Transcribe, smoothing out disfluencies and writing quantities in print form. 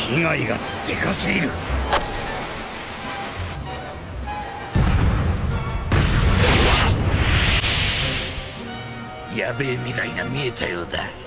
被害がでかすぎる。やべえ未来が見えたようだ。